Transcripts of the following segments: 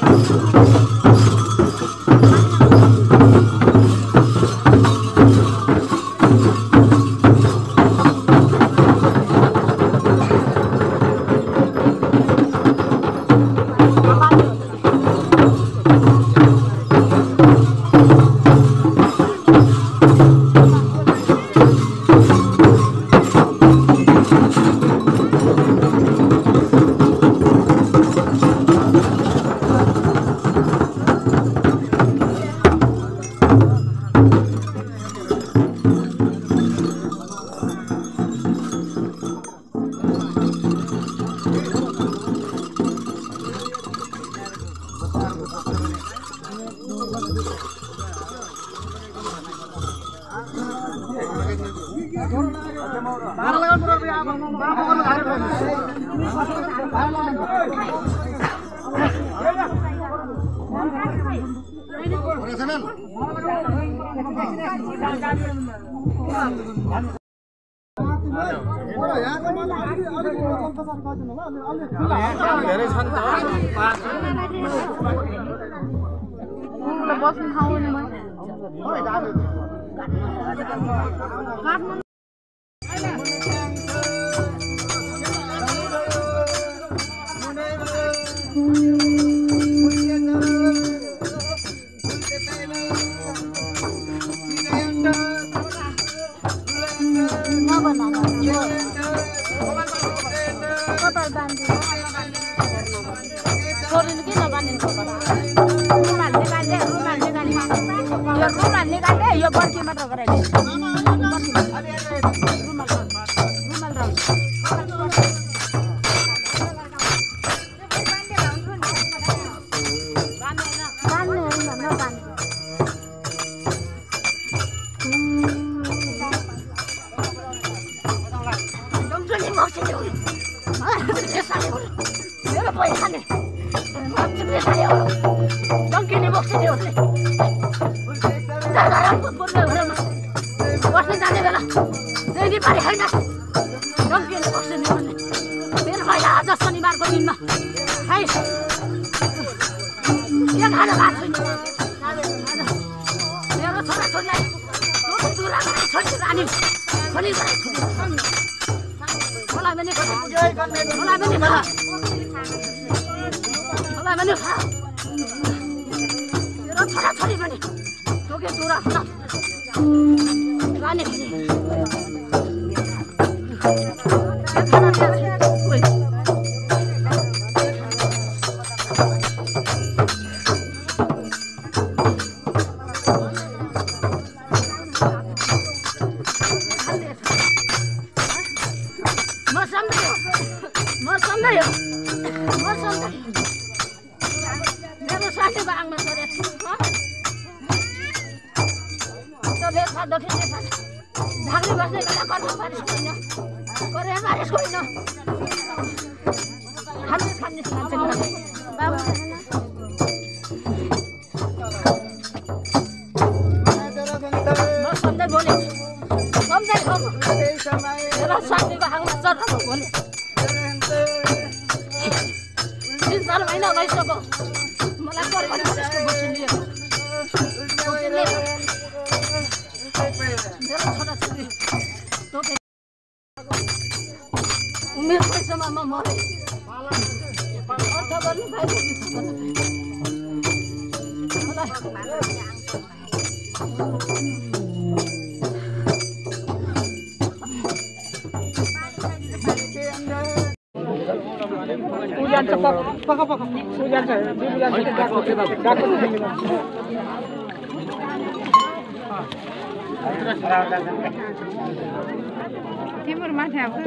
Timur माथि आएको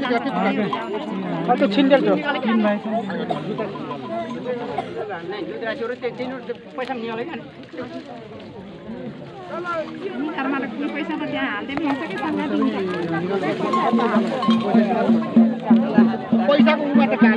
त्यो छिन्डेल त्यो पैसा निकाले क्या घरमा पैसा त त्यहाँ हाल्दै पाउँछ कि पैसाको उमा त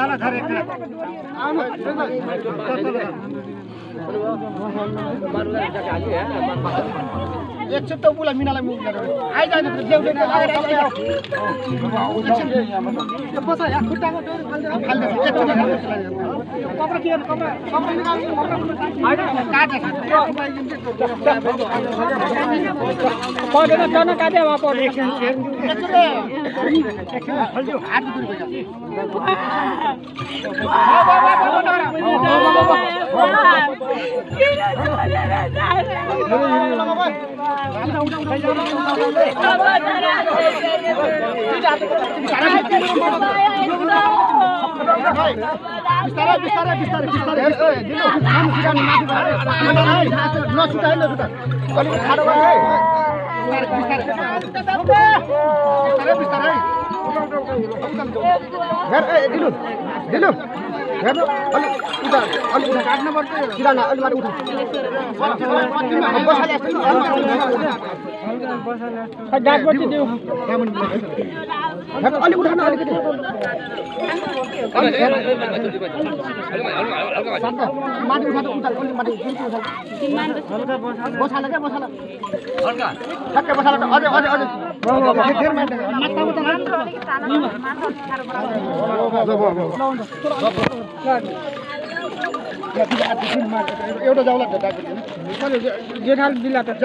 एकछिन त उलाई मिनालाई मुख गरेर आइजाने ल्याउँदै यो बस या खुट्टाको डोरी फाल्दै कपडा के कपडा निकाल्नु पर्दैन टन काटे वा पर्छ एकछिन फल्यो हात दुरी भइन्छ एउटा जाउला जेठाल बिल्ला त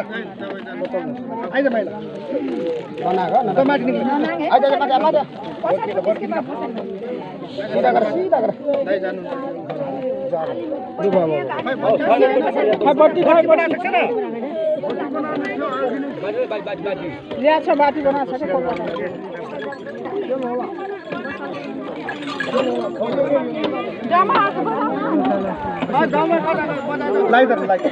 आइज माइला बनाएको न त माथि निक्लिनु आइज माथि माथि सीधा गर दाइ जानु बत्ती खाइ बना सक्छ न ल्या छ बाटी बना सक्छ जामा लाइ दर लाइ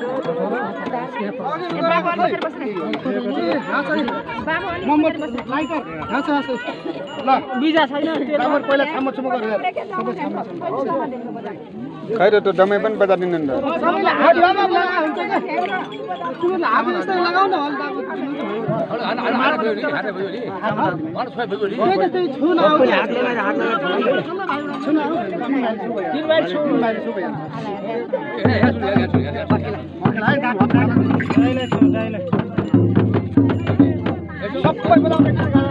मोहम्मद लाइ कर हाँस ल बिजा छैन राम्रो पहिला छाम छुम गरेर सबै छाम खै र त दमै पनि बजादिनु नि सबैले हात लामा लामा हुन्छ के तिमीले हात जस्तै लगाउ न हात भयो नि हात भयो नि हात छ भयो नि त्यही छु न हात लगाएर छु न तीन बार छु भैया सबै बोलाउने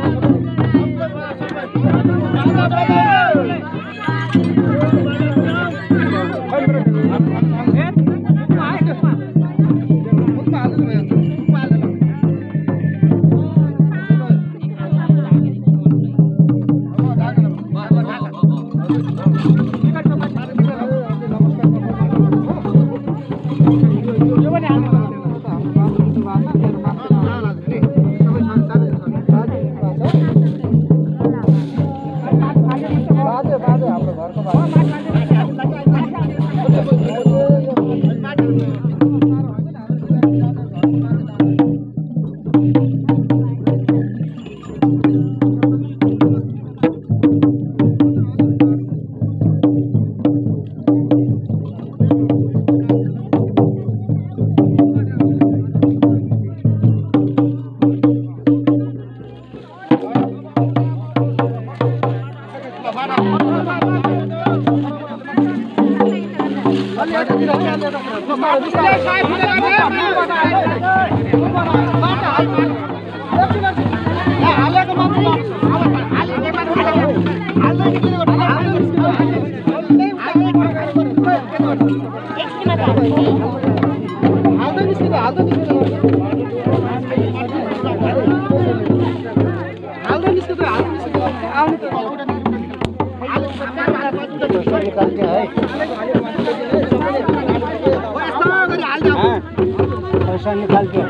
पैसा निकाल के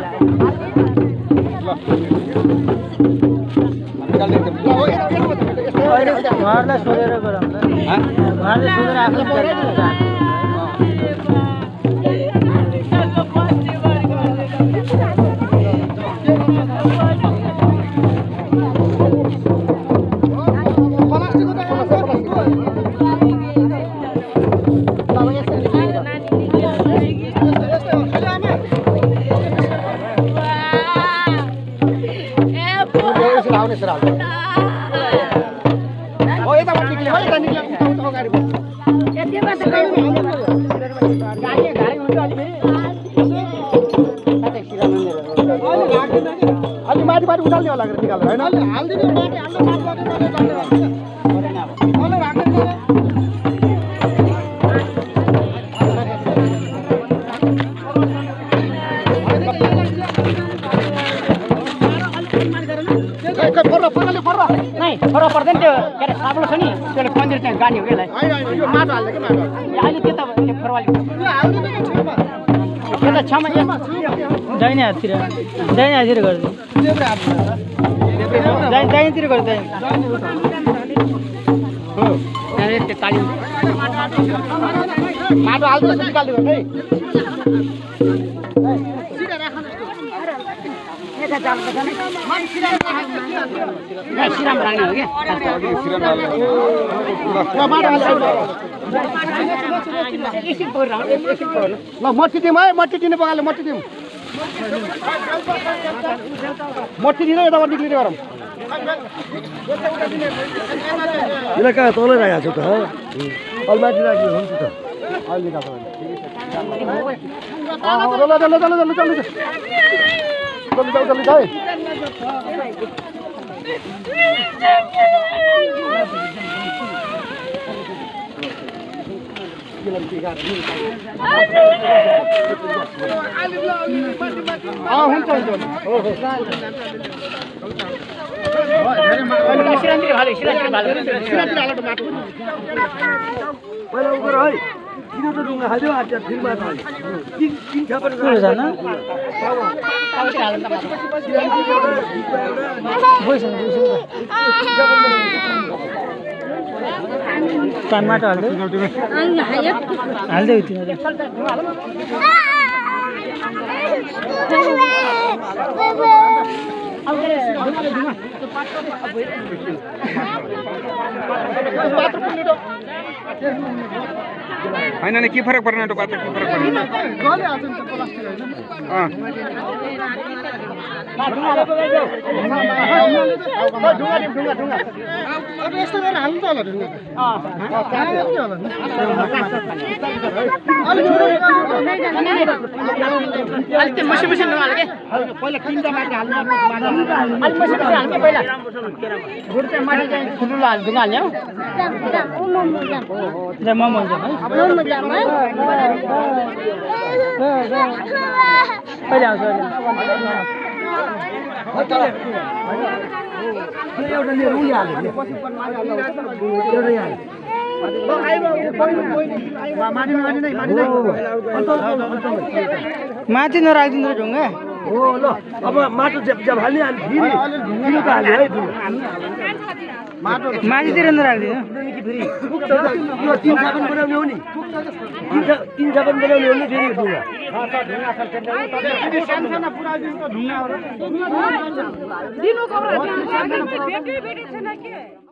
घरलाई सोधेर गरौँ न घरले सोधेर आफूले यताबाट निक्ल्यो है, यता निक्ल्यो उता अगाडि बस। अलि माथि उठाल्ने होला निकालेर होइन हालिदिनु माथि हाल्नु फरक पर्दैन त्यो के अरे साब्लो छ नि त्यसले पन्दिर चाहिँ गानी हो यसलाई यो माटो हाल्दै के माटो अहिले त्यता फरवाली त्यता छमा दाहिने हाततिर गर्दै दाहिनेतिर गर्दै माटो हाल्दै निकाल्दिनु है सिराम राख्ने हो ल मट्टी दिउँ है मट्टी दिने बगाले मट्टी दिउँ मट्टी दिँदै यताबाट निक्लिने गरौँ यसलाई कहाँ तलै राखेको छु त अलि माथि राख्नु हुन्छ त अहिले निकाल्छ जल्दी है पहिला उगर है किन त ढुङ्गा खाइदियो आज फेरि मात्र तिन छापर टमाटर हाल्दै होइन नि के फरक पर्दैन पात्र के फरक पर्दैन माथि नराखिदिनु ढुङ्गा हो ल अब माटो जब हाल्ने हाल्यो है माथितिर नराखिदिनु तीन साबुन बनाउने हो नि तीन साबुन बनाउने हो नि फेरि दिनु